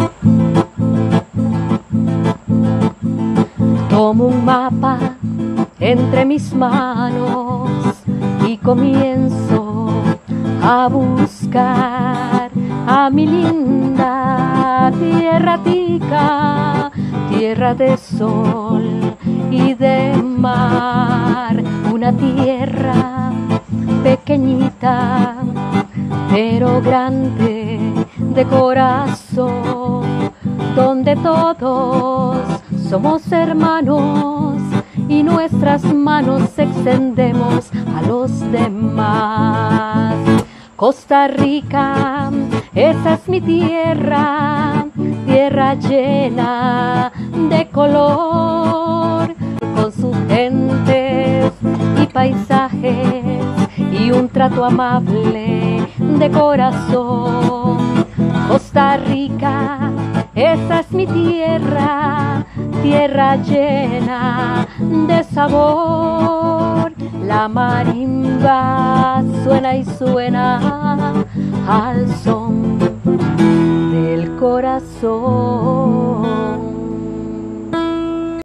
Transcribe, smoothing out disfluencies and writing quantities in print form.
Tomo un mapa entre mis manos y comienzo a buscar a mi linda tierra tica, tierra de sol y de mar, una tierra pequeñita pero grande de corazón, donde todos somos hermanos y nuestras manos extendemos a los demás. Costa Rica, esa es mi tierra, tierra llena de color, con sus gentes y paisajes y un trato amable de corazón. Costa Rica, esa es mi tierra, tierra llena de sabor. La marimba suena y suena al son del corazón.